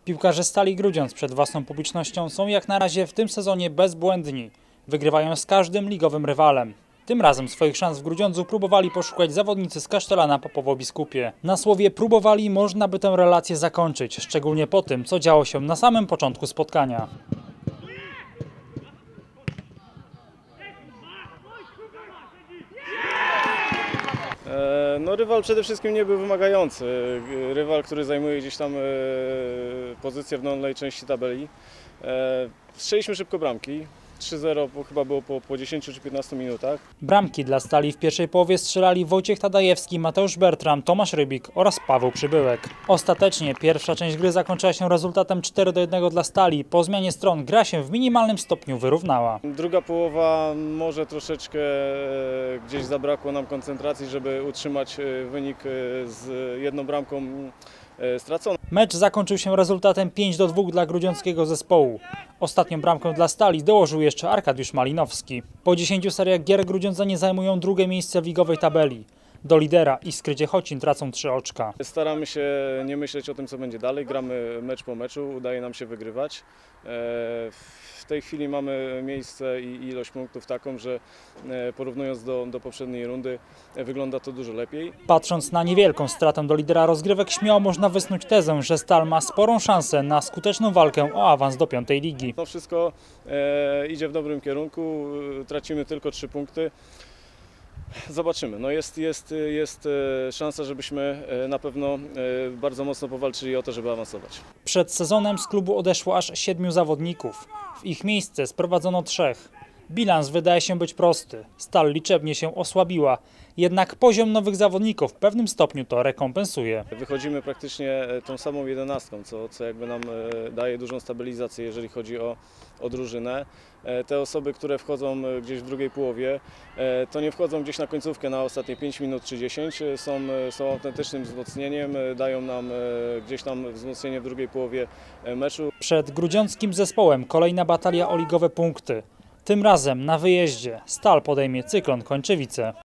Piłkarze Stali Grudziądz przed własną publicznością są jak na razie w tym sezonie bezbłędni. Wygrywają z każdym ligowym rywalem. Tym razem swoich szans w Grudziądzu próbowali poszukać zawodnicy z Kasztelana Popowo-Biskupie. Na słowie próbowali można by tę relację zakończyć, szczególnie po tym, co działo się na samym początku spotkania. No, rywal przede wszystkim nie był wymagający. Rywal, który zajmuje gdzieś tam pozycję w dolnej części tabeli. Strzeliśmy szybko bramki. 3-0 chyba było po 10 czy 15 minutach. Bramki dla Stali w pierwszej połowie strzelali Wojciech Tadajewski, Mateusz Bertram, Tomasz Rybik oraz Paweł Przybyłek. Ostatecznie pierwsza część gry zakończyła się rezultatem 4-1 dla Stali. Po zmianie stron gra się w minimalnym stopniu wyrównała. Druga połowa może troszeczkę gdzieś zabrakło nam koncentracji, żeby utrzymać wynik z jedną bramką straconą. Mecz zakończył się rezultatem 5-2 dla grudziąckiego zespołu. Ostatnią bramkę dla Stali dołożył jeszcze Arkadiusz Malinowski. Po 10 seriach gier Grudziądzanie zajmują drugie miejsce w ligowej tabeli. Do lidera Iskry Ciechocin tracą 3 oczka. Staramy się nie myśleć o tym, co będzie dalej. Gramy mecz po meczu, udaje nam się wygrywać. W tej chwili mamy miejsce i ilość punktów taką, że porównując do poprzedniej rundy wygląda to dużo lepiej. Patrząc na niewielką stratę do lidera rozgrywek, śmiało można wysnuć tezę, że Stal ma sporą szansę na skuteczną walkę o awans do 5. ligi. No wszystko idzie w dobrym kierunku, tracimy tylko 3 punkty. Zobaczymy. No jest szansa, żebyśmy na pewno bardzo mocno powalczyli o to, żeby awansować. Przed sezonem z klubu odeszło aż 7 zawodników. W ich miejsce sprowadzono 3. Bilans wydaje się być prosty. Stal liczebnie się osłabiła. Jednak poziom nowych zawodników w pewnym stopniu to rekompensuje. Wychodzimy praktycznie tą samą 11, co jakby nam daje dużą stabilizację, jeżeli chodzi o drużynę. Te osoby, które wchodzą gdzieś w drugiej połowie, to nie wchodzą gdzieś na końcówkę na ostatnie 5 minut czy 10, są autentycznym wzmocnieniem, dają nam gdzieś tam wzmocnienie w drugiej połowie meczu. Przed grudziąckim zespołem kolejna batalia o ligowe punkty. Tym razem na wyjeździe Stal podejmie Cyklon Kończywice.